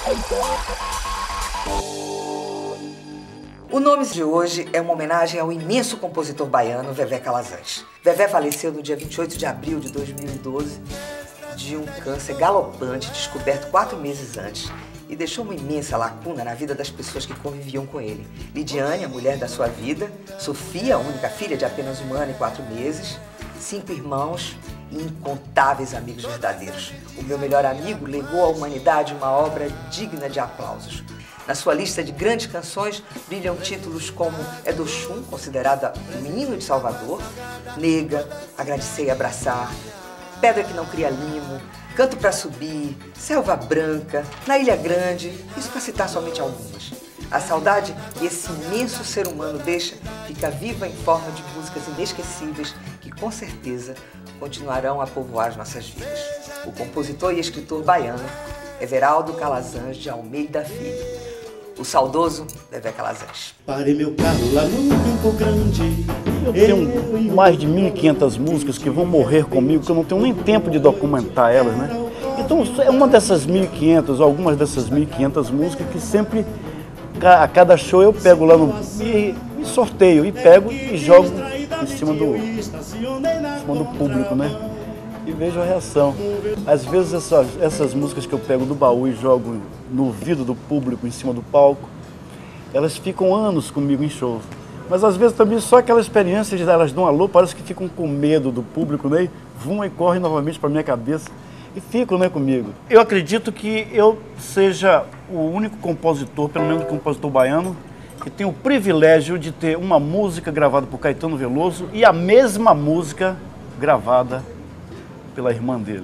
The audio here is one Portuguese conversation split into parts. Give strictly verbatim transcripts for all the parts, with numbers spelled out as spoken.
O nome de hoje é uma homenagem ao imenso compositor baiano Vevé Calazans. Vevé faleceu no dia vinte e oito de abril de dois mil e doze de um câncer galopante descoberto quatro meses antes e deixou uma imensa lacuna na vida das pessoas que conviviam com ele. Lidiane, a mulher da sua vida, Sofia, a única filha de apenas um ano e quatro meses, cinco irmãos e incontáveis amigos verdadeiros. O meu melhor amigo legou à humanidade uma obra digna de aplausos. Na sua lista de grandes canções brilham títulos como É do Chum, considerada o menino de Salvador, Nega, Agradecer e Abraçar, Pedra que não cria limo, Canto pra Subir, Selva Branca, Na Ilha Grande, isso para citar somente algumas. A saudade que esse imenso ser humano deixa fica viva em forma de músicas inesquecíveis que, com certeza, continuarão a povoar as nossas vidas. O compositor e escritor baiano Everaldo Calazans de Almeida Filho, o saudoso Vevé Calazans. Parei meu carro lá no Campo Grande. Eu tenho mais de mil e quinhentas músicas que vão morrer comigo, que eu não tenho nem tempo de documentar elas, né? Então, é uma dessas mil e quinhentas, algumas dessas mil e quinhentas músicas que sempre, a cada show eu pego lá no... e, e sorteio, e pego e jogo em cima do, em cima do público, né? E vejo a reação. Às vezes essas, essas músicas que eu pego do baú e jogo no ouvido do público, em cima do palco, elas ficam anos comigo em shows. Mas às vezes também só aquela experiência de elas dão um alô, parece que ficam com medo do público, né? Vão e correm novamente para minha cabeça e ficam, né, comigo. Eu acredito que eu seja o único compositor, pelo menos compositor baiano, que tem o privilégio de ter uma música gravada por Caetano Veloso e a mesma música gravada pela irmã dele.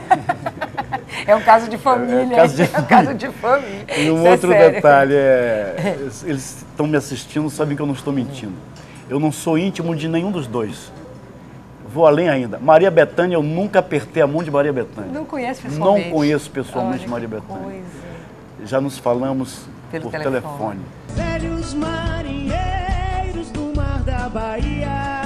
É um caso de família. É um caso de, é um caso de família. E um Isso outro é detalhe, é, eles estão me assistindo, sabem que eu não estou mentindo. Eu não sou íntimo de nenhum dos dois. Vou além ainda. Maria Bethânia, eu nunca apertei a mão de Maria Bethânia. Não conhece pessoalmente? Não conheço pessoalmente Olha, Maria Bethânia. Coisa. Já nos falamos Pelo por telefone. telefone. Velhos marinheiros do mar da Bahia.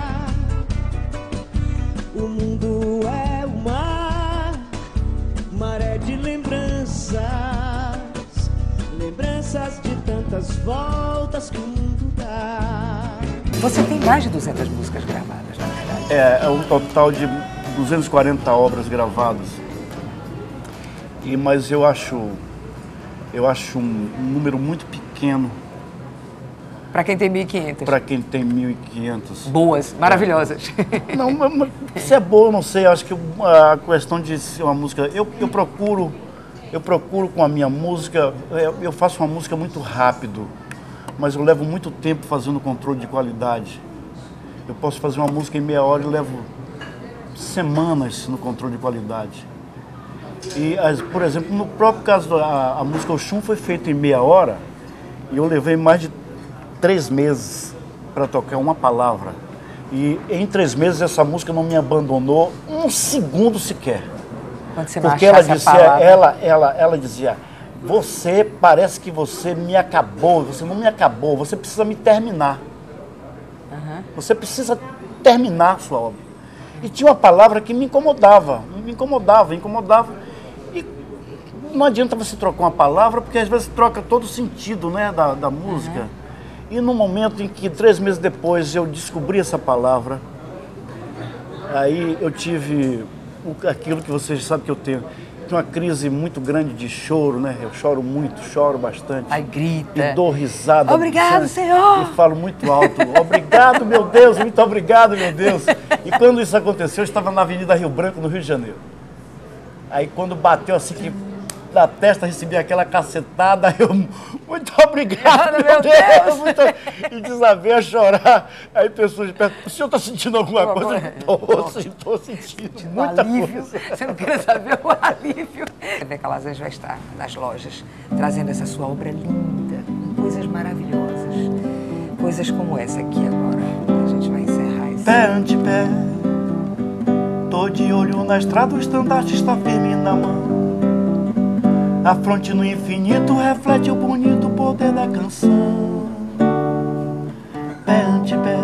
O mundo é o mar, maré de lembranças, lembranças de tantas voltas que o mundo dá. Você tem mais de duzentas músicas gravadas, na verdade. É, é um total de duzentas e quarenta obras gravadas. E, mas eu acho, eu acho um, um número muito pequeno. Para quem tem mil e quinhentas. Para quem tem mil e quinhentas. Boas, maravilhosas. Não, mas se é boa, eu não sei. Eu acho que a questão de ser uma música... Eu, eu procuro, eu procuro com a minha música... Eu, eu faço uma música muito rápido, mas eu levo muito tempo fazendo controle de qualidade. Eu posso fazer uma música em meia hora e levo semanas no controle de qualidade. E, as, por exemplo, no próprio caso, a, a música O Chum foi feita em meia hora e eu levei mais de três meses para tocar uma palavra. E em três meses essa música não me abandonou um segundo sequer. Quando você Porque ela dizia, ela, ela, ela, ela dizia, você parece que você me acabou, você não me acabou, você precisa me terminar. Uhum. Você precisa terminar a sua obra. E tinha uma palavra que me incomodava, me incomodava, incomodava. E não adianta você trocar uma palavra, porque às vezes troca todo o sentido, né, da, da música. Uhum. E no momento em que, três meses depois, eu descobri essa palavra, aí eu tive aquilo que vocês sabem que eu tenho. Tenho uma crise muito grande de choro, né? Eu choro muito, choro bastante. Aí grita. E dou risada. Obrigado, Senhor! E falo muito alto. Obrigado, meu Deus, muito obrigado, meu Deus. E quando isso aconteceu, eu estava na Avenida Rio Branco, no Rio de Janeiro. Aí quando bateu assim que da testa, recebi aquela cacetada, eu, muito obrigado, meu, meu Deus, Deus. Muito... e desabei a chorar. Aí pessoas perguntam, o senhor está sentindo alguma Pô, coisa? Estou, estou sentindo muita alívio. coisa. Você não quer saber o alívio? Vevé Calazans vai estar nas lojas, trazendo essa sua obra linda, coisas maravilhosas, coisas como essa aqui agora. A gente vai encerrar esse... Pé ante pé, tô de olho na estrada, o estandarte está firme na mão. A fronte no infinito reflete o bonito poder da canção. Pé ante pé,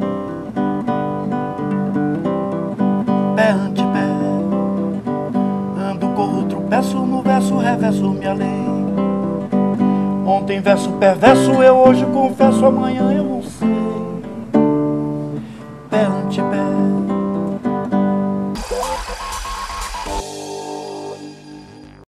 pé ante pé, ando, corro, tropeço no verso, reverso, me alei. Ontem verso perverso, eu hoje confesso, amanhã eu não sei. Pé ante pé,